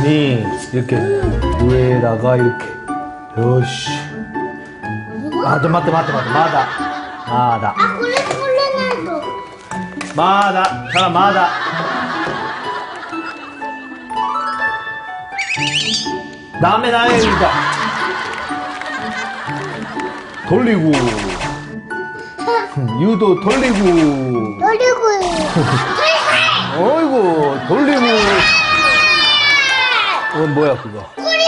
니 이렇게 위에다가 이렇게. 요시. 아, 좀待って待って待って。まだ。まだ。 あ、これないと。 まだ。さあ、まだ。ダメだね、ゆうた。돌리고. 유도 돌리고. 돌리고. 어이구, 돌리고. 이건 뭐야, 그거?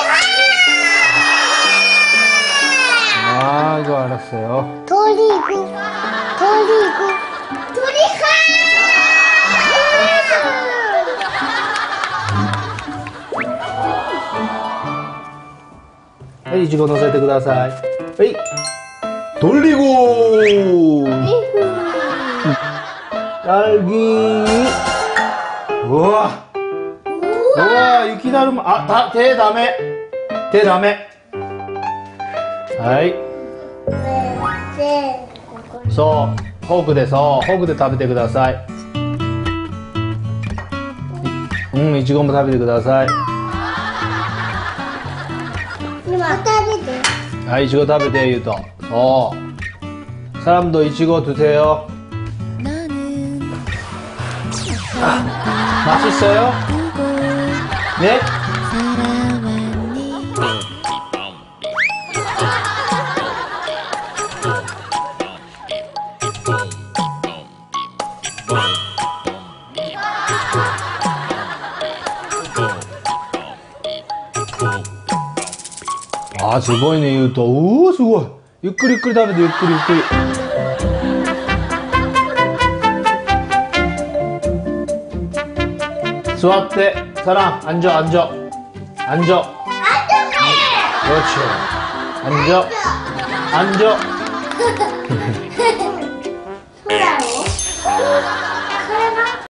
아, 이거 알았어요. 돌리고. 네, 이치고乗せてください. 에이. 돌리고. 딸기. 우와. 우와, 유키 다름. 아, 대 다메.はい. そう、フォークで食べてください。いちごも食べてください。 今食べて。 はい、いちご食べて、ゆうと。そう。사람도いちご드세요。맛있어요？ね？あー、すごいね、ゆうと。うお、すごい。ゆっくりゆっくり食べて、ゆっくりゆっくり。座って、サラン、앉아。그렇지。앉아。